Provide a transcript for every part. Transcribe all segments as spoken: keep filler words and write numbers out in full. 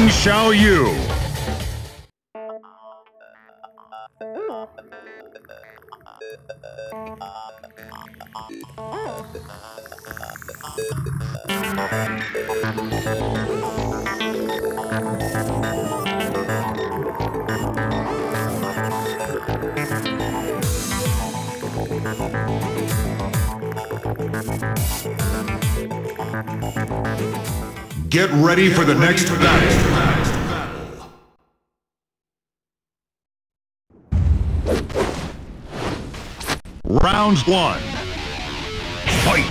Ling Xiaoyu. Get ready for the next battle. Round one. Fight!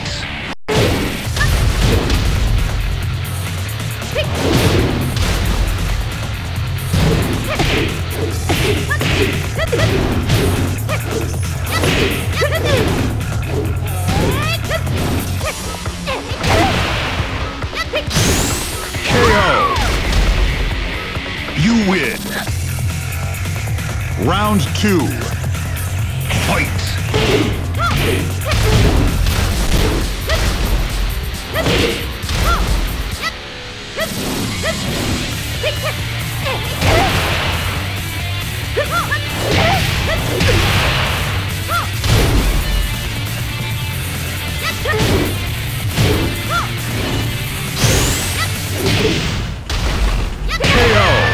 K O. You win. Round two. Fight! K O.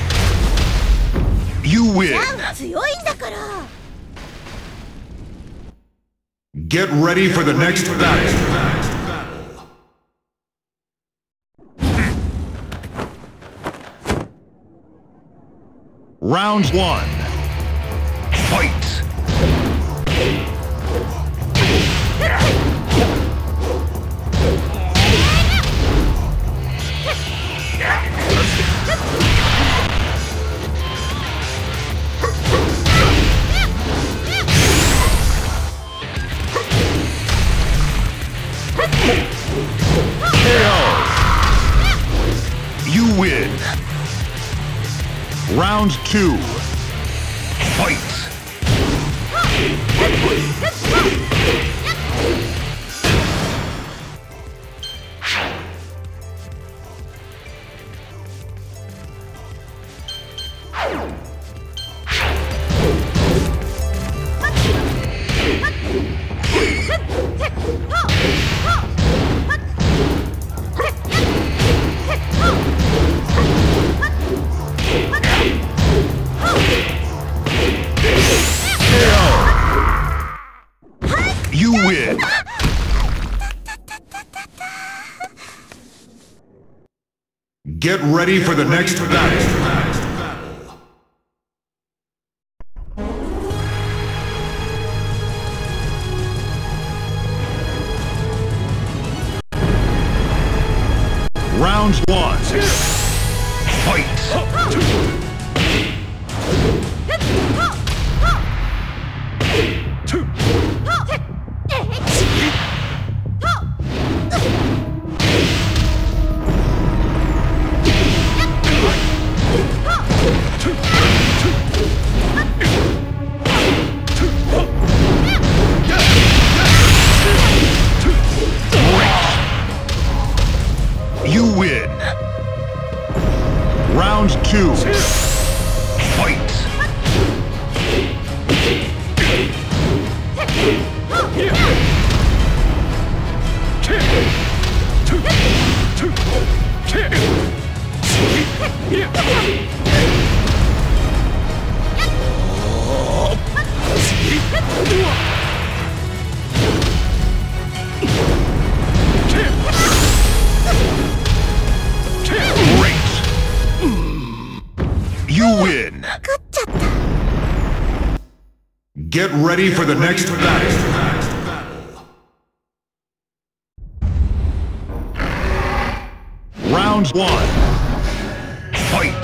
You win. Get ready for the next battle. Round one. Fight! K O. You win. Round two. Fight! You win! Get ready for the next battle. Round one. Fight! You win. Round two. Fight! You win. Get ready for the next battle. Round one. Fight!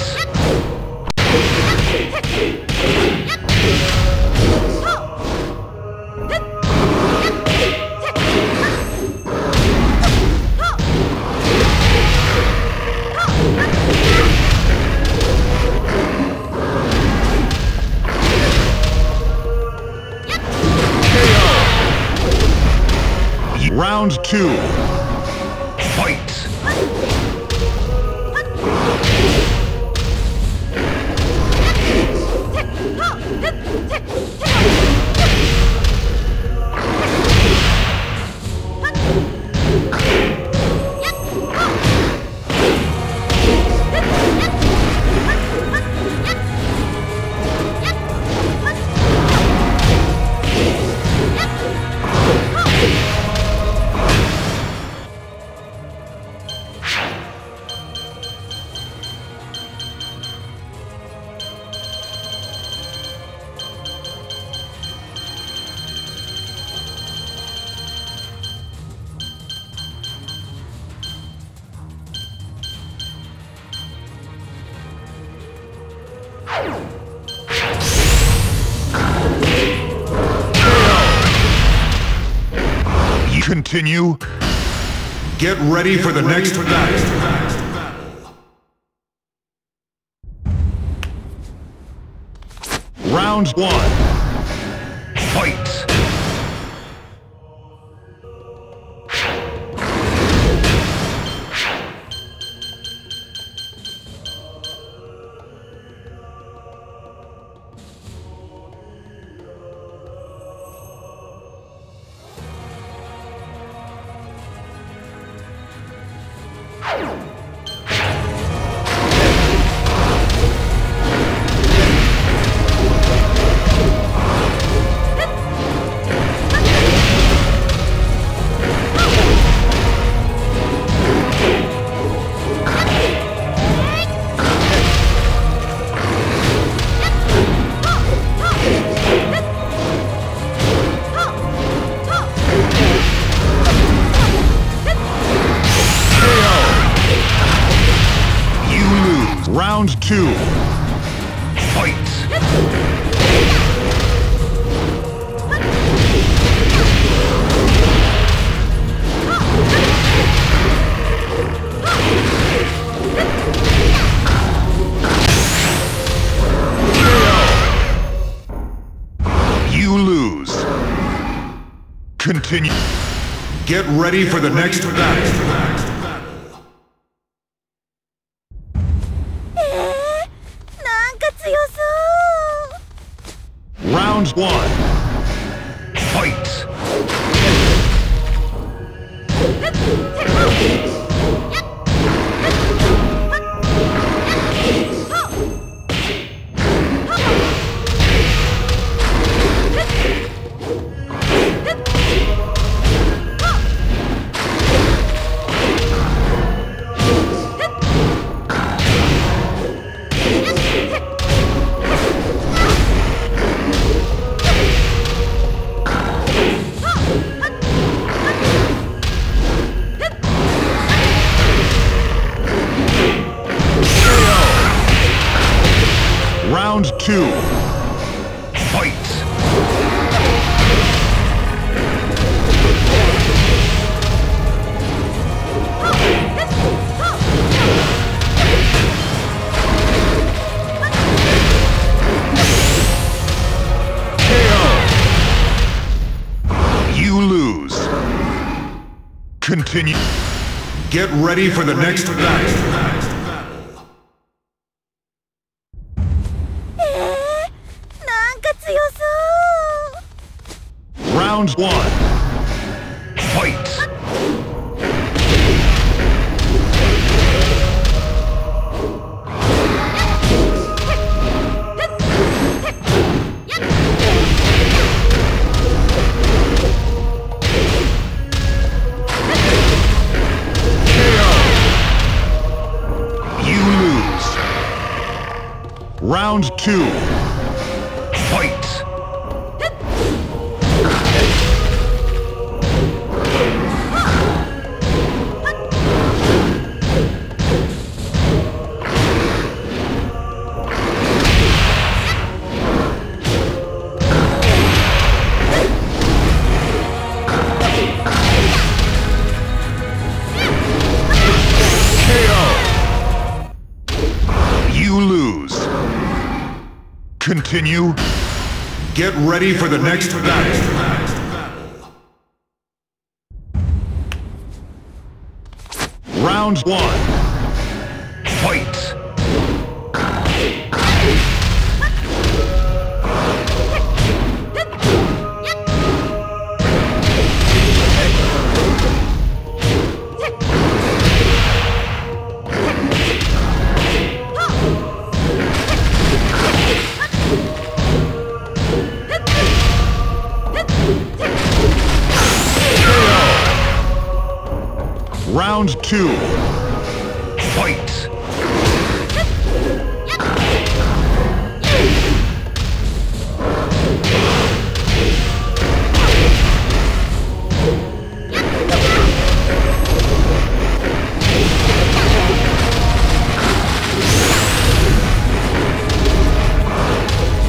Round two. Fight! Continue. Get ready for the next battle. Round one. Fight! Round two. Fight! You lose. Continue. Get ready for the next battle. Round one. Fight! Round two. Fight! K O. You lose. Continue. Get ready for the next battle. Round one. Fight! K O. You lose. Round two. Fight! Continue. Get ready for the next battle. Round one. Fight! Round two. Fight!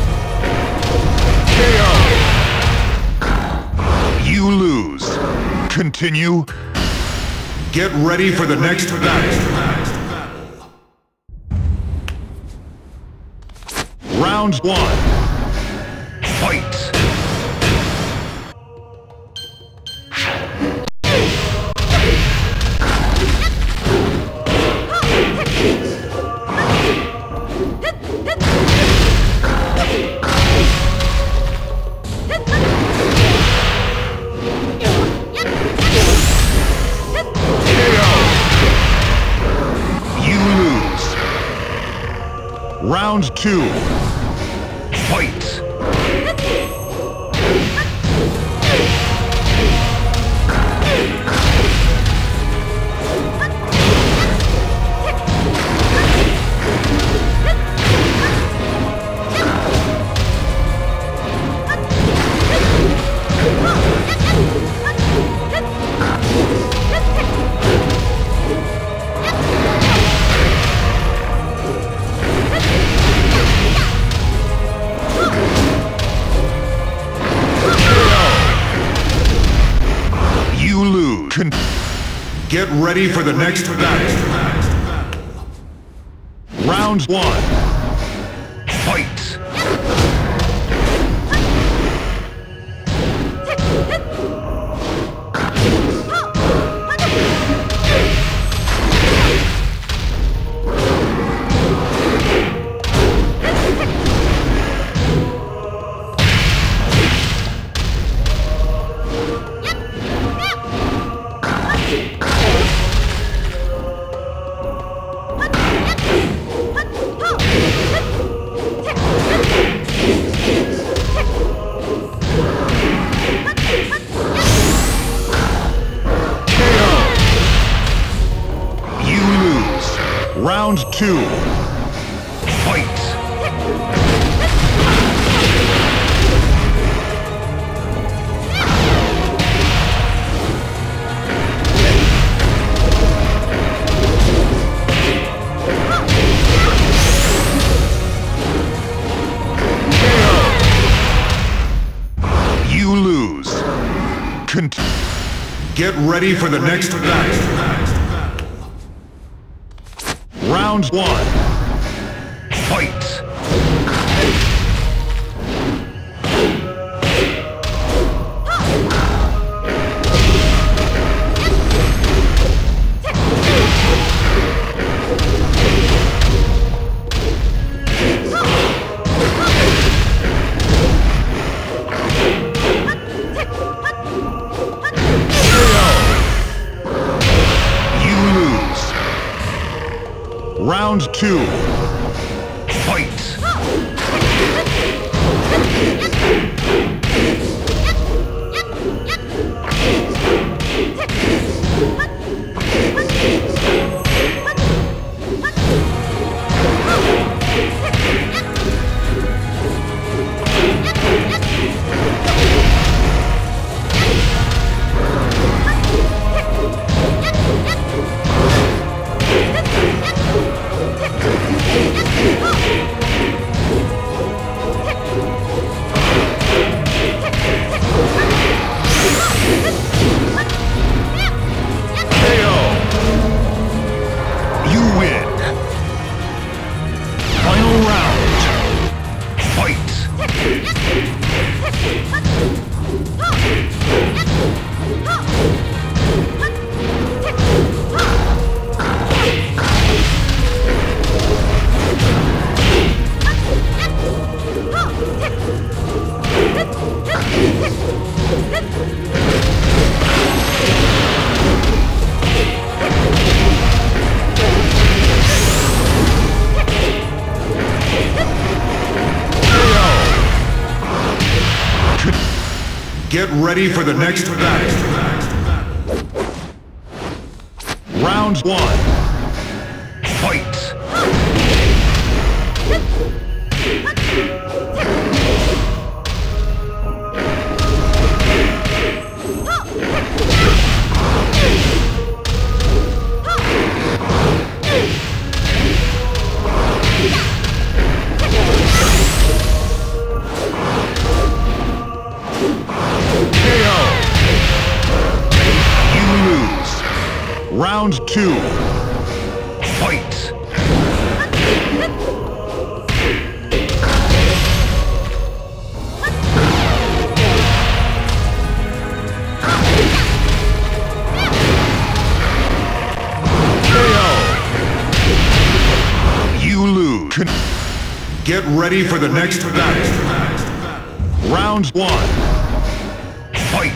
K O. You lose. Continue. Get ready for the next battle. Round one. Fight. Round two. Fight! Get ready for the next battle. Round one. Fight! Round two. Fight! You lose. Cont- Get ready for the next battle. Round one. Fight! Round two. Fight! Get ready for the next battle. Round one. Fight! K O! Round two. Fight! Get ready for the next battle. Round one. Fight!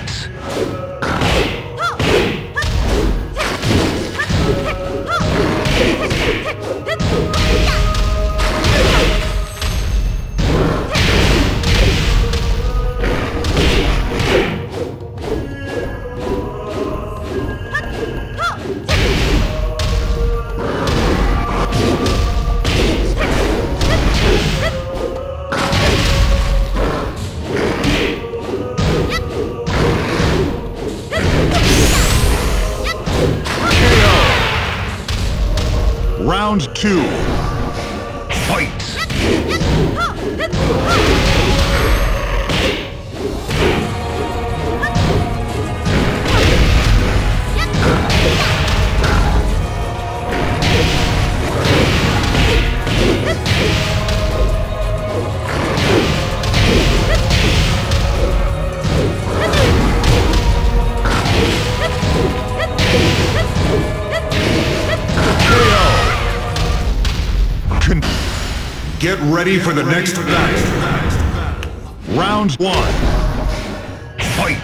Round two. Fight! Get ready for the next battle. Round one. Fight!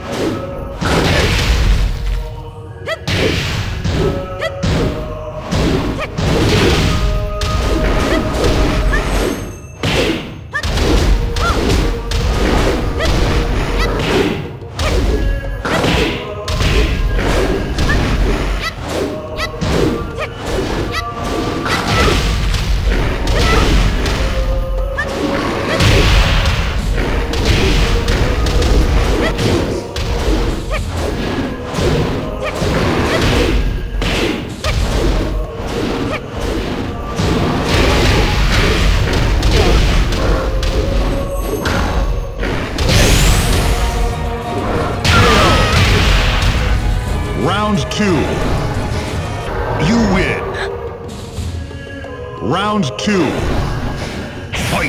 Round two. You win. Round two. Fight!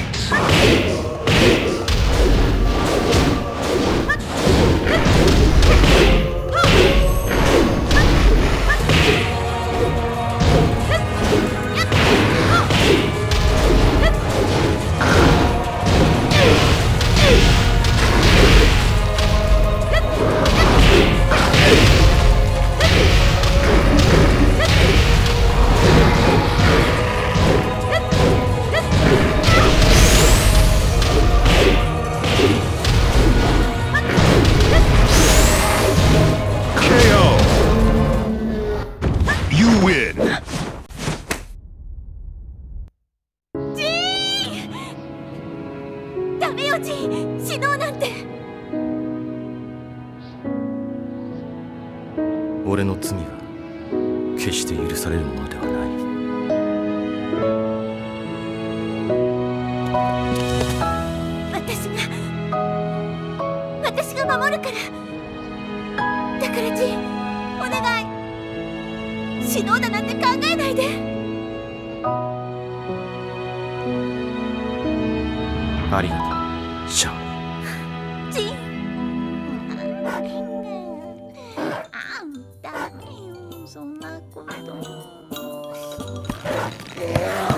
俺の罪は決して許されるものではない。 私が私が守るから。だからジン、お願い、死のうだなんて考えないで。 ありがとう、シャオ。 ジン、ダメよ、そんなこと。